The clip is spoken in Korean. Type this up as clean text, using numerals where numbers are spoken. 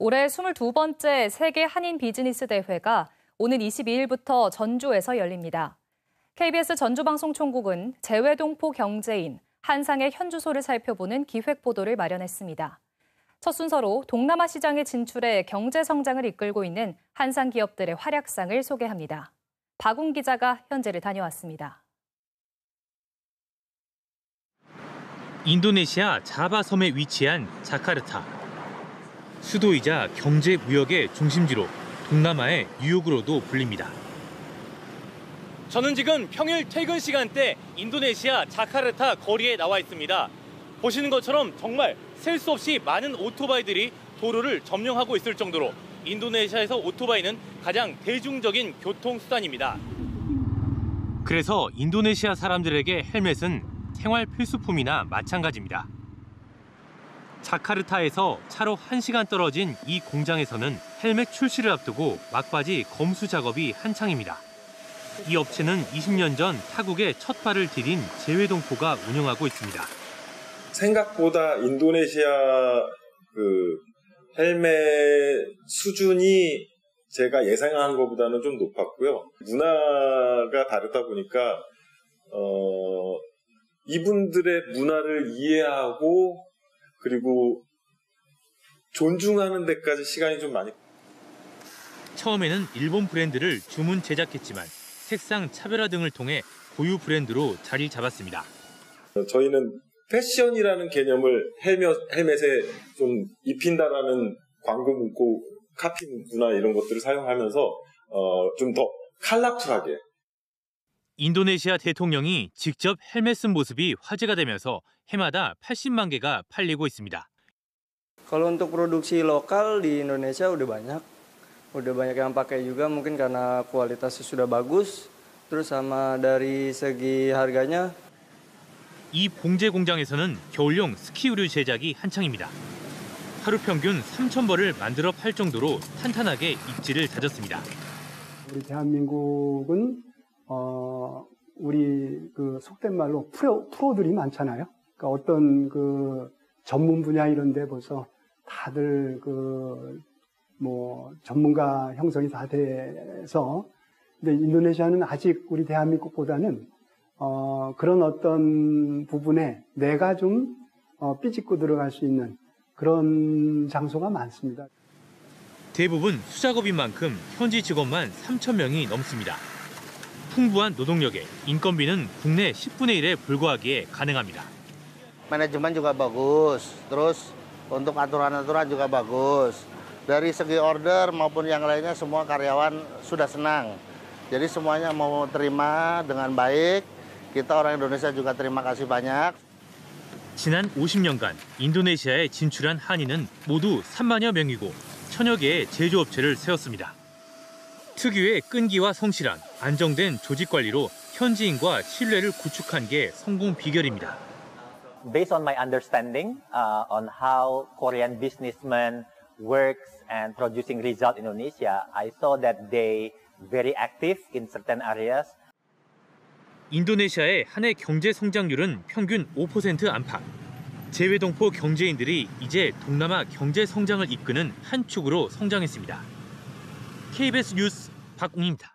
올해 22번째 세계 한인 비즈니스 대회가 오는 22일부터 전주에서 열립니다. KBS 전주방송총국은 재외동포 경제인 한상의 현주소를 살펴보는 기획보도를 마련했습니다. 첫 순서로 동남아 시장에 진출해 경제 성장을 이끌고 있는 한상 기업들의 활약상을 소개합니다. 박웅 기자가 현지를 다녀왔습니다. 인도네시아 자바 섬에 위치한 자카르타. 수도이자 경제 무역의 중심지로 동남아의 뉴욕으로도 불립니다. 저는 지금 평일 퇴근 시간대 인도네시아 자카르타 거리에 나와 있습니다. 보시는 것처럼 정말 셀 수 없이 많은 오토바이들이 도로를 점령하고 있을 정도로 인도네시아에서 오토바이는 가장 대중적인 교통수단입니다. 그래서 인도네시아 사람들에게 헬멧은 생활 필수품이나 마찬가지입니다. 자카르타에서 차로 1시간 떨어진 이 공장에서는 헬멧 출시를 앞두고 막바지 검수 작업이 한창입니다. 이 업체는 20년 전 타국에 첫 발을 디딘 재외동포가 운영하고 있습니다. 생각보다 인도네시아 헬멧 수준이 제가 예상한 것보다는 좀 높았고요. 문화가 다르다 보니까 이분들의 문화를 이해하고 그리고 존중하는 데까지 시간이 좀 많이. 처음에는 일본 브랜드를 주문 제작했지만 색상 차별화 등을 통해 고유 브랜드로 자리 잡았습니다. 저희는 패션이라는 개념을 헬멧에 좀 입힌다라는 광고 문구, 카피 문구나 이런 것들을 사용하면서 좀 더 컬러풀하게. 인도네시아 대통령이 직접 헬멧 쓴 모습이 화제가 되면서 해마다 80만 개가 팔리고 있습니다. Kalau untuk produksi lokal di Indonesia udah banyak yang pakai juga mungkin karena kualitasnya sudah bagus, terus sama dari segi harganya. 이 봉제 공장에서는 겨울용 스키 의류 제작이 한창입니다. 하루 평균 3,000벌을 만들어 팔 정도로 탄탄하게 입지를 다졌습니다. 우리 대한민국은 우리 속된 말로 프로들이 많잖아요. 그러니까 어떤 전문 분야 이런 데 벌써 다들 전문가 형성이 다 돼서, 근데 인도네시아는 아직 우리 대한민국보다는 그런 어떤 부분에 내가 좀 삐짓고 들어갈 수 있는 그런 장소가 많습니다. 대부분 수작업인 만큼 현지 직원만 3,000명이 넘습니다. 풍부한 노동력에 인건비는 국내 10분의 1에 불과하기에 가능합니다. Manajemen juga bagus, terus untuk aturan-aturan juga bagus. Dari segi order maupun yang lainnya semua karyawan sudah senang. Jadi semuanya mau terima dengan baik. Kita orang Indonesia juga terima kasih banyak. 지난 50년간 인도네시아에 진출한 한인은 모두 3만여 명이고 천여 개의 제조업체를 세웠습니다. 특유의 끈기와 성실한 안정된 조직 관리로 현지인과 신뢰를 구축한 게 성공 비결입니다. Based on my understanding on how Korean businessmen works and producing result in Indonesia, I saw that they very active in certain areas. 인도네시아의 한 해 경제 성장률은 평균 5% 안팎. 재외동포 경제인들이 이제 동남아 경제 성장을 이끄는 한 축으로 성장했습니다. KBS 뉴스 박웅입니다.